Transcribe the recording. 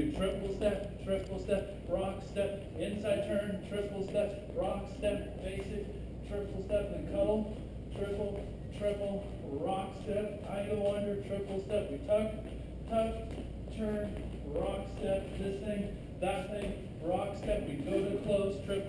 do triple step, rock step, inside turn, triple step, rock step, basic, triple step, then cuddle, triple, rock step, I go under, triple step, we tuck, turn, rock step, this thing, that thing, rock step, we go to close, triple